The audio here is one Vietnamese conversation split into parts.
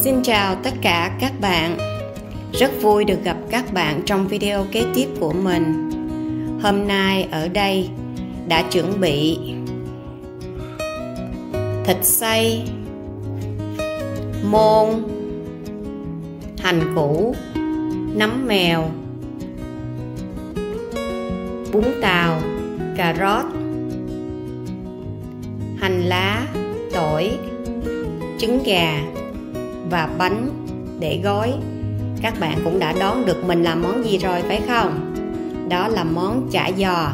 Xin chào tất cả các bạn. Rất vui được gặp các bạn trong video kế tiếp của mình. Hôm nay ở đây đã chuẩn bị thịt xay, môn, hành củ, nấm mèo, bún tàu, cà rốt, hành lá, tỏi, trứng gà và bánh để gói. Các bạn cũng đã đoán được mình làm món gì rồi phải không? Đó là món chả giò.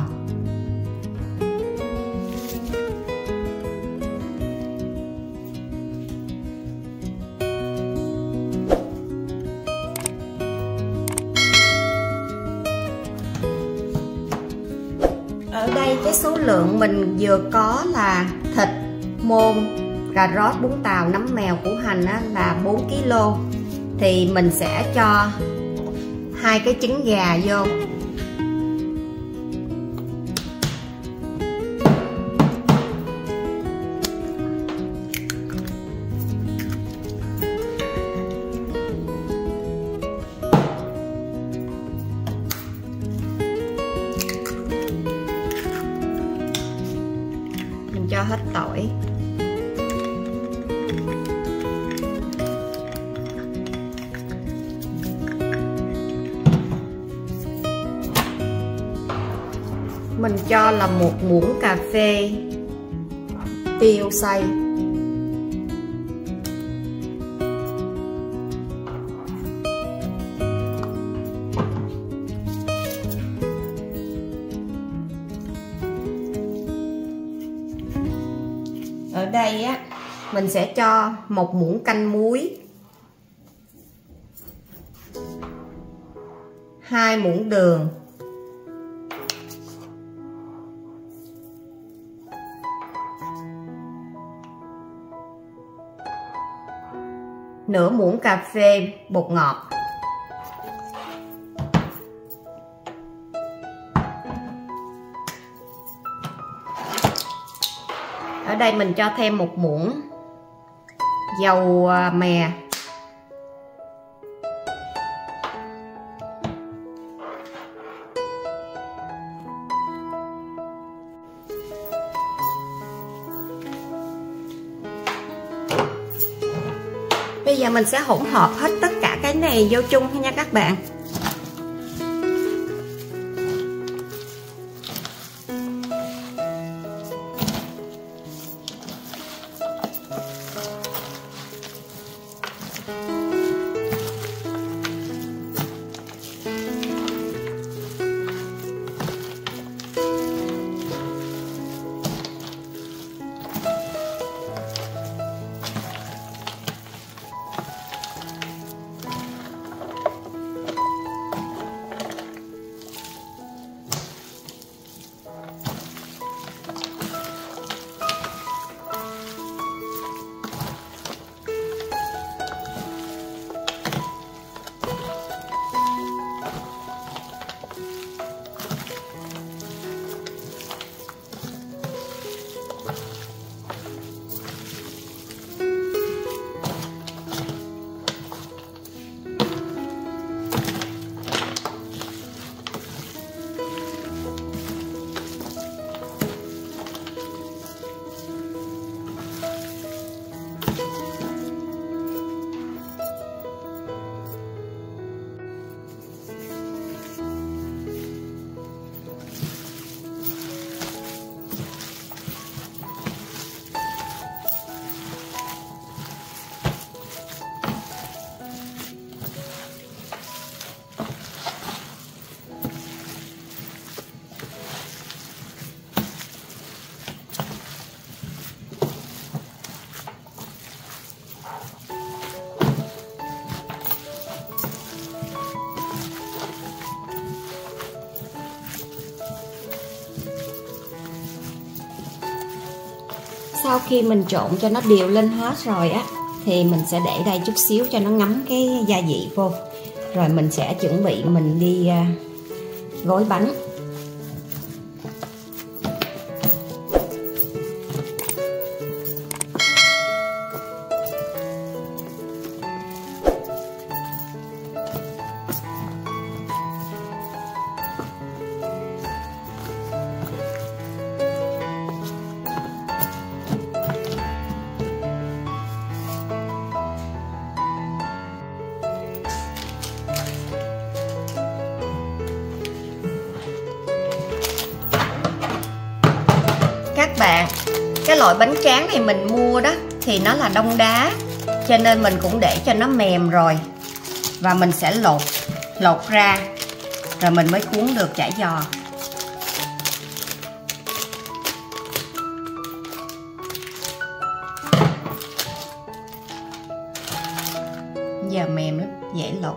Ở đây cái số lượng mình vừa có là thịt, môn, cà rốt, bún tàu, nấm mèo, củ hành là 4 kg. Thì mình sẽ cho 2 cái trứng gà vô. Mình cho hết tỏi. Mình cho là 1 muỗng cà phê tiêu xay. Ở đây á, mình sẽ cho 1 muỗng canh muối, 2 muỗng đường, nửa muỗng cà phê bột ngọt. Ở đây mình cho thêm 1 muỗng dầu mè. Bây giờ mình sẽ hỗn hợp hết tất cả cái này vô chung nha các bạn. Sau khi mình trộn cho nó đều lên hết rồi á, thì mình sẽ để đây chút xíu cho nó ngấm cái gia vị vô. Rồi mình sẽ chuẩn bị mình đi gói bánh. loại bánh tráng này mình mua đó thì nó là đông đá, cho nên mình cũng để cho nó mềm rồi. Và mình sẽ lột ra rồi mình mới cuốn được chả giò. Giờ mềm lắm, dễ lột.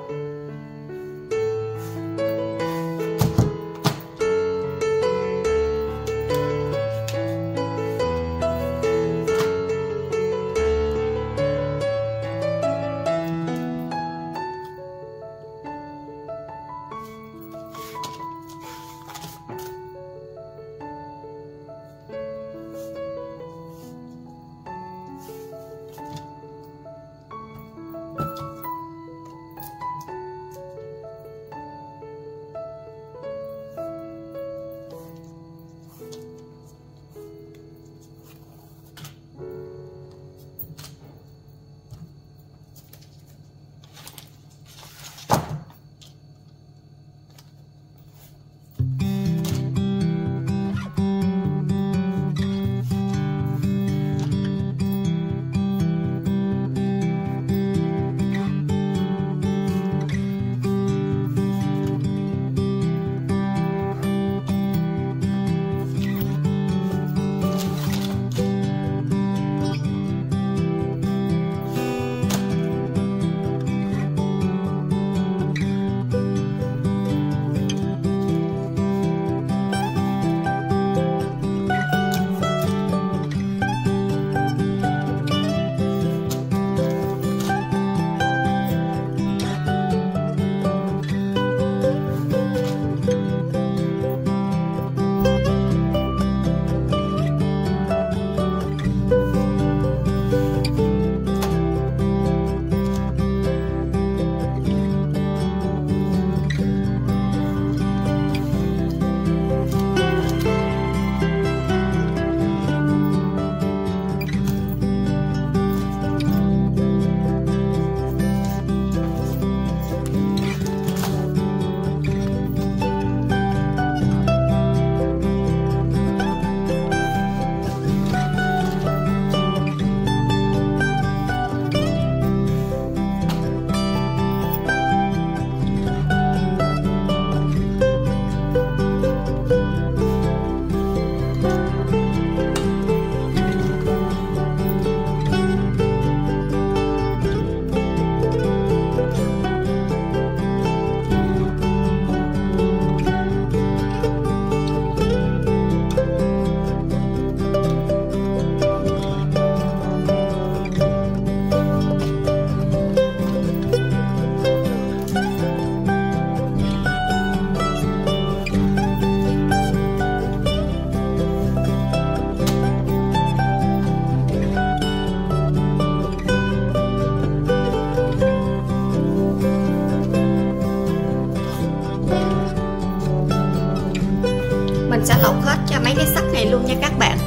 Mình sẽ lột hết cho mấy cái sắt này luôn nha các bạn.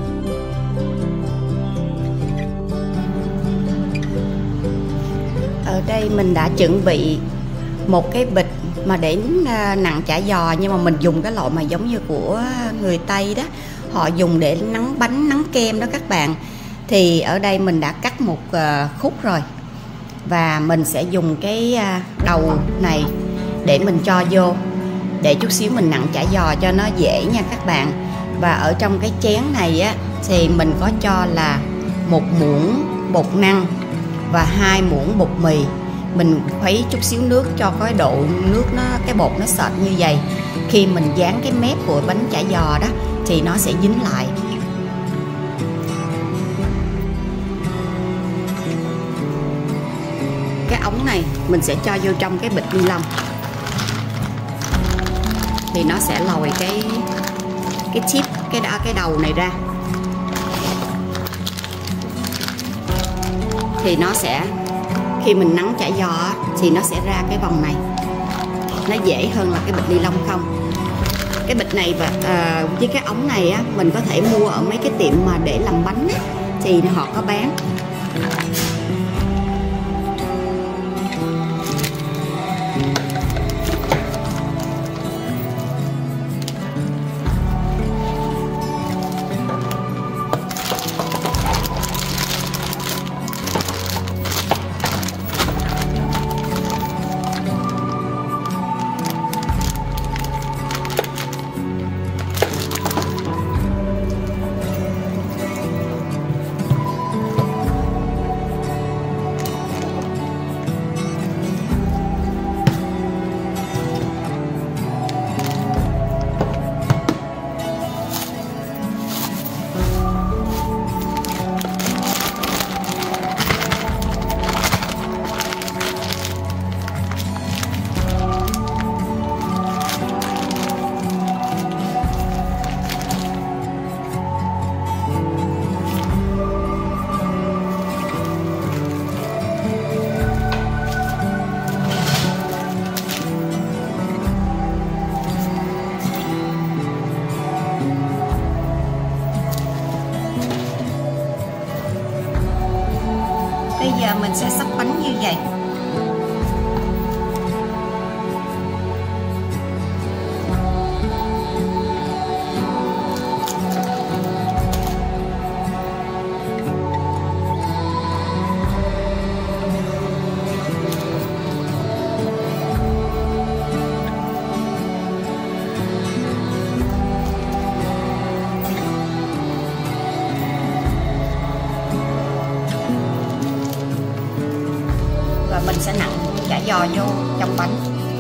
Ở đây mình đã chuẩn bị một cái bịch mà để nặng chả giò, nhưng mà mình dùng cái loại mà giống như của người Tây đó, họ dùng để nắng bánh nắng kem đó các bạn. Thì ở đây mình đã cắt một khúc rồi, và mình sẽ dùng cái đầu này để mình cho vô, để chút xíu mình nặn chả giò cho nó dễ nha các bạn. Và ở trong cái chén này á thì mình có cho là 1 muỗng bột năng và 2 muỗng bột mì. Mình khuấy chút xíu nước cho cái độ nước nó, cái bột nó sệt như vậy. Khi mình dán cái mép của bánh chả giò đó thì nó sẽ dính lại. Cái ống này mình sẽ cho vô trong cái bịch ni lông, thì nó sẽ lòi cái chip, cái đầu này ra. Thì nó sẽ, khi mình nắng chả giò thì nó sẽ ra cái vòng này, nó dễ hơn là cái bịch ni lông không. Cái bịch này và với cái ống này á, mình có thể mua ở mấy cái tiệm mà để làm bánh á, thì họ có bán. giờ mình sẽ xóc bánh như vậy. Mình sẽ nặn chả giò vô trong bánh.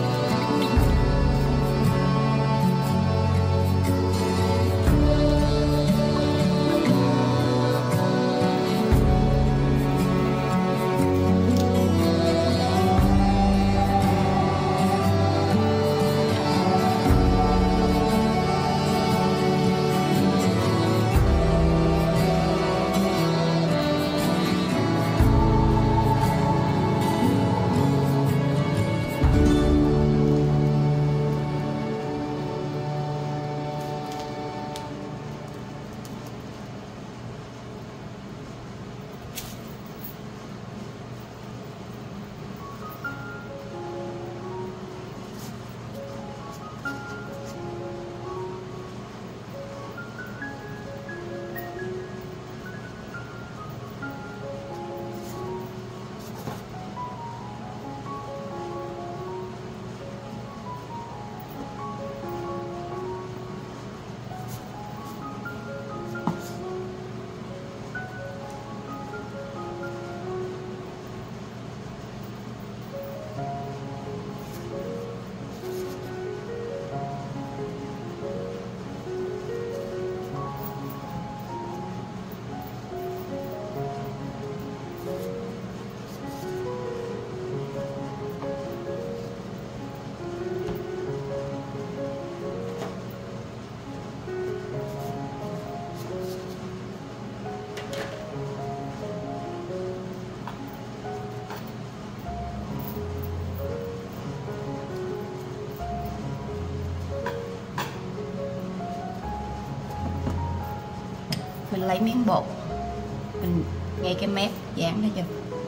Mình lấy miếng bột, mình ngay cái mép dán nó vô.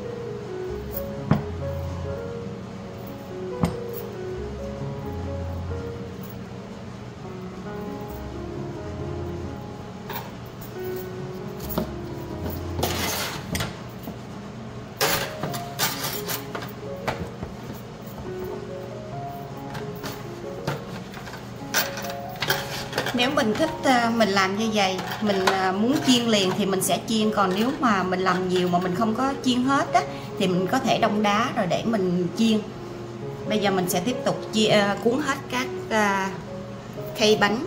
Nếu mình thích mình làm như vậy, mình muốn chiên liền thì mình sẽ chiên, còn nếu mà mình làm nhiều mà mình không có chiên hết á thì mình có thể đông đá rồi để mình chiên. Bây giờ mình sẽ tiếp tục cuốn hết các khay bánh.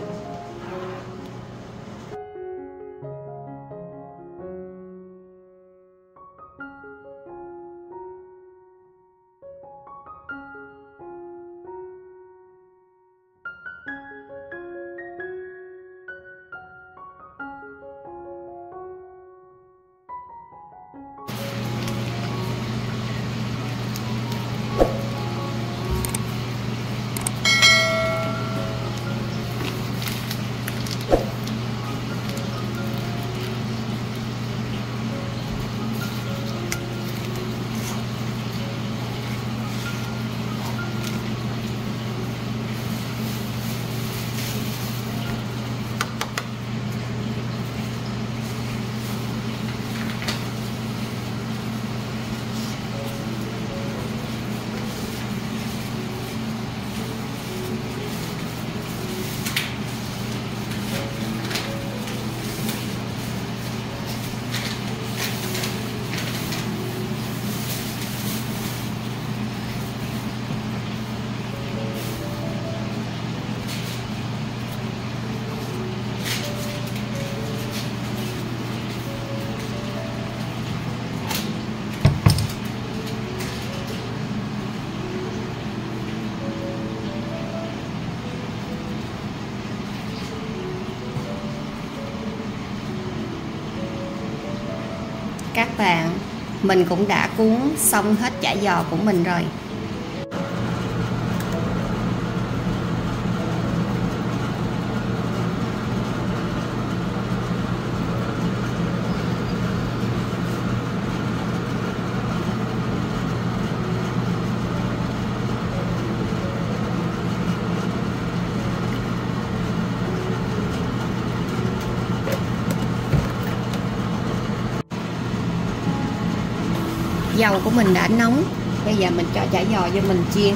Các bạn, mình cũng đã cuốn xong hết chả giò của mình rồi. Dầu của mình đã nóng. Bây giờ mình cho chả giò vô mình chiên.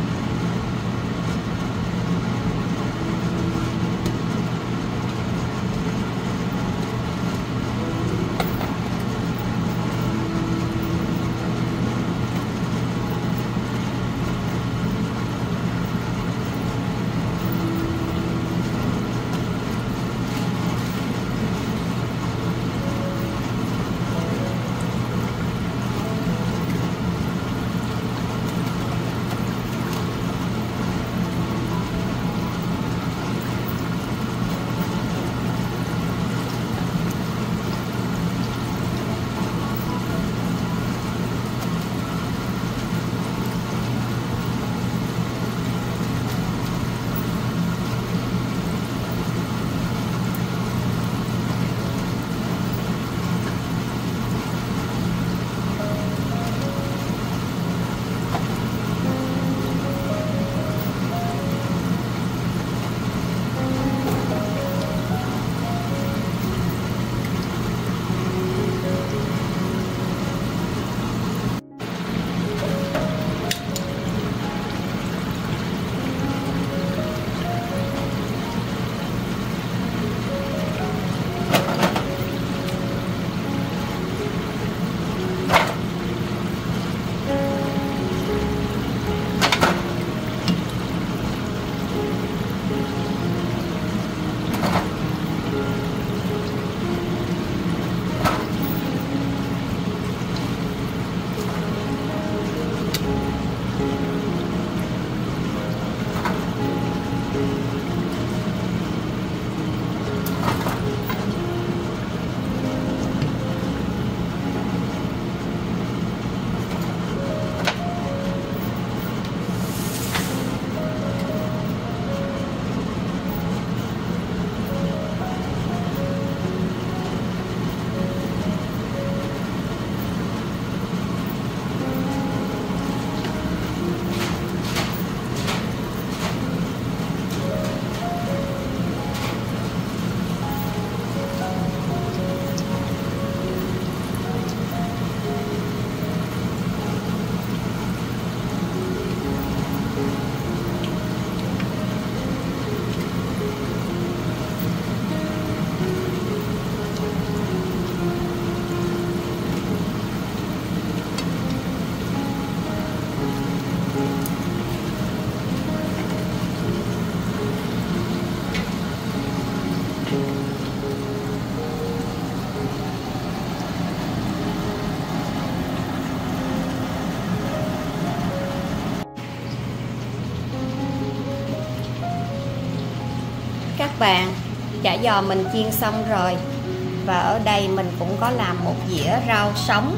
Các bạn, chả giò mình chiên xong rồi. Và ở đây mình cũng có làm một dĩa rau sống.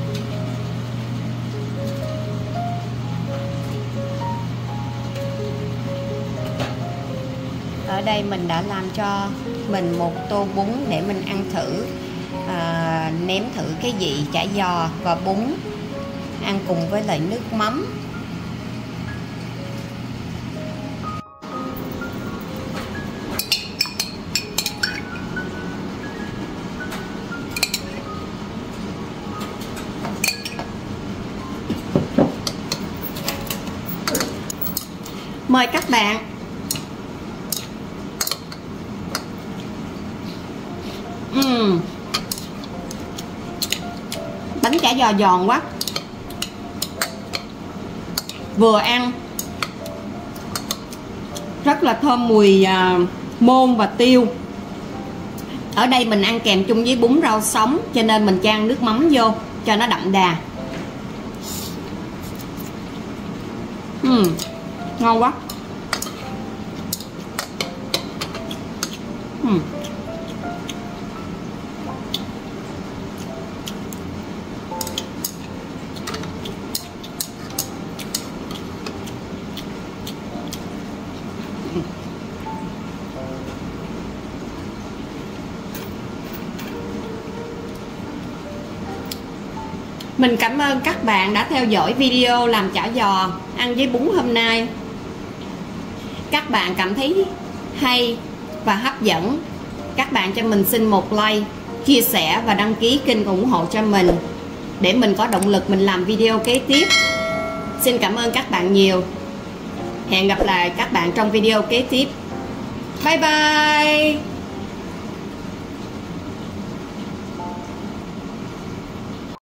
Ở đây mình đã làm cho mình một tô bún để mình ăn thử, nếm thử cái vị chả giò và bún ăn cùng với lại nước mắm. Mời các bạn. Bánh chả giò giòn quá, vừa ăn rất là thơm mùi môn và tiêu. Ở đây mình ăn kèm chung với bún rau sống cho nên mình chan nước mắm vô cho nó đậm đà. Ngon quá. Mình cảm ơn các bạn đã theo dõi video làm chả giò ăn với bún hôm nay. Các bạn cảm thấy hay và hấp dẫn, các bạn cho mình xin một like, chia sẻ và đăng ký kênh ủng hộ cho mình. để mình có động lực mình làm video kế tiếp. Xin cảm ơn các bạn nhiều. Hẹn gặp lại các bạn trong video kế tiếp. Bye bye.